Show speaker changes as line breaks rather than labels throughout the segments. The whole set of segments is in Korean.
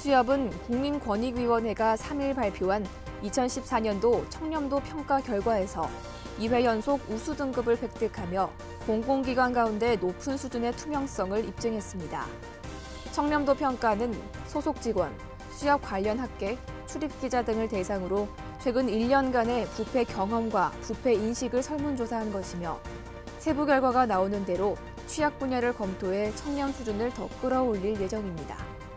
수협은 국민권익위원회가 3일 발표한 2014년도 청렴도 평가 결과에서 2회 연속 우수 등급을 획득하며 공공기관 가운데 높은 수준의 투명성을 입증했습니다. 청렴도 평가는 소속 직원, 수협 관련 학계, 출입기자 등을 대상으로 최근 1년간의 부패 경험과 부패 인식을 설문조사한 것이며 세부 결과가 나오는 대로 취약 분야를 검토해 청렴 수준을 더 끌어올릴 예정입니다.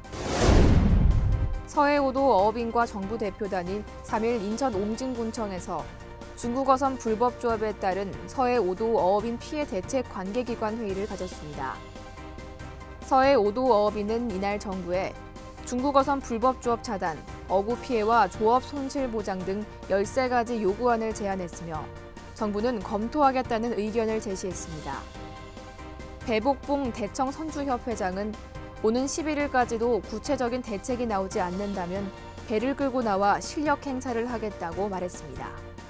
서해오도 어업인과 정부 대표단이 3일 인천 옹진군청에서 중국어선 불법 조업에 따른 서해오도 어업인 피해 대책 관계기관 회의를 가졌습니다. 서해오도 어업인은 이날 정부에 중국어선 불법 조업 차단, 어구 피해와 조업 손실 보장 등 13가지 요구안을 제안했으며 정부는 검토하겠다는 의견을 제시했습니다. 배복봉 대청 선주협회장은 오는 11일까지도 구체적인 대책이 나오지 않는다면 배를 끌고 나와 실력 행사를 하겠다고 말했습니다.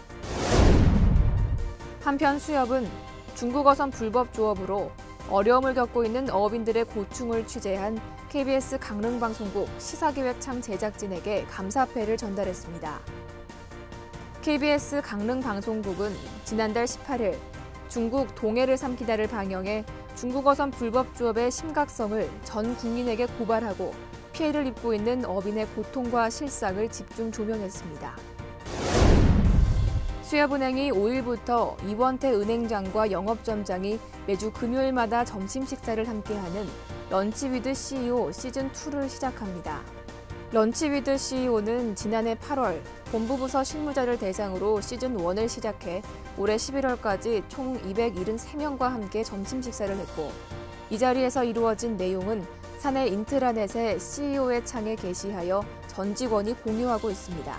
한편 수협은 중국어선 불법 조업으로 어려움을 겪고 있는 어업인들의 고충을 취재한 KBS 강릉방송국 시사기획참 제작진에게 감사패를 전달했습니다. KBS 강릉방송국은 지난달 18일 중국 동해를 삼키다를 방영해 중국어선 불법 조업의 심각성을 전 국민에게 고발하고 피해를 입고 있는 어민의 고통과 실상을 집중 조명했습니다. 수협은행이 5일부터 이원태 은행장과 영업점장이 매주 금요일마다 점심 식사를 함께하는 런치 위드 CEO 시즌2를 시작합니다. 런치 위드 CEO는 지난해 8월 본부부서 실무자를 대상으로 시즌1을 시작해 올해 11월까지 총 273명과 함께 점심 식사를 했고 이 자리에서 이루어진 내용은 사내 인트라넷에 CEO의 창에 게시하여 전 직원이 공유하고 있습니다.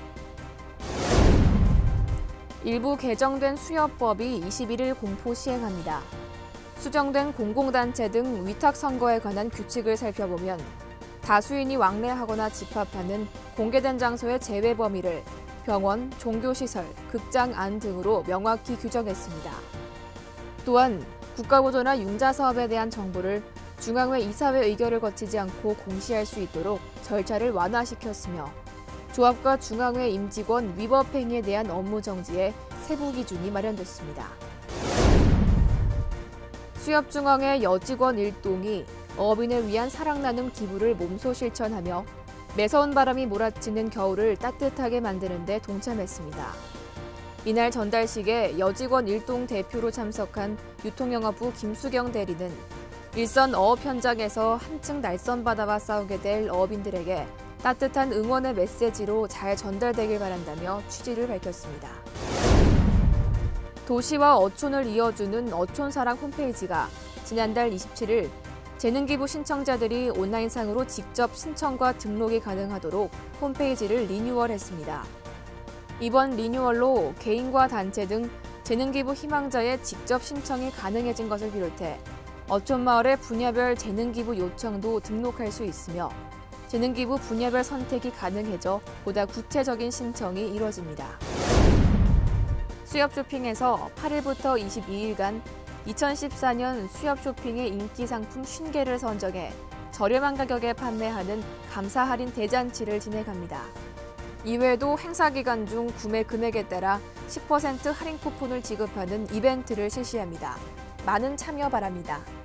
일부 개정된 수협법이 21일 공포 시행합니다. 수정된 공공단체 등 위탁선거에 관한 규칙을 살펴보면 다수인이 왕래하거나 집합하는 공개된 장소의 제외 범위를 병원, 종교시설, 극장 안 등으로 명확히 규정했습니다. 또한 국가보조나 융자사업에 대한 정보를 중앙회 이사회 의결을 거치지 않고 공시할 수 있도록 절차를 완화시켰으며 조합과 중앙회 임직원 위법 행위에 대한 업무 정지에 세부 기준이 마련됐습니다. 수협중앙회 여직원 일동이 어업인을 위한 사랑 나눔 기부를 몸소 실천하며 매서운 바람이 몰아치는 겨울을 따뜻하게 만드는 데 동참했습니다. 이날 전달식에 여직원 일동 대표로 참석한 유통영업부 김수경 대리는 일선 어업 현장에서 한층 날선 바다와 싸우게 될 어업인들에게 따뜻한 응원의 메시지로 잘 전달되길 바란다며 취지를 밝혔습니다. 도시와 어촌을 이어주는 어촌사랑 홈페이지가 지난달 27일 재능기부 신청자들이 온라인상으로 직접 신청과 등록이 가능하도록 홈페이지를 리뉴얼했습니다. 이번 리뉴얼로 개인과 단체 등 재능기부 희망자의 직접 신청이 가능해진 것을 비롯해 어촌마을의 분야별 재능기부 요청도 등록할 수 있으며 재능기부 분야별 선택이 가능해져 보다 구체적인 신청이 이뤄집니다. 수협쇼핑에서 8일부터 22일간 2014년 수협 쇼핑의 인기 상품 50개를 선정해 저렴한 가격에 판매하는 감사 할인 대잔치를 진행합니다. 이외에도 행사 기간 중 구매 금액에 따라 10% 할인 쿠폰을 지급하는 이벤트를 실시합니다. 많은 참여 바랍니다.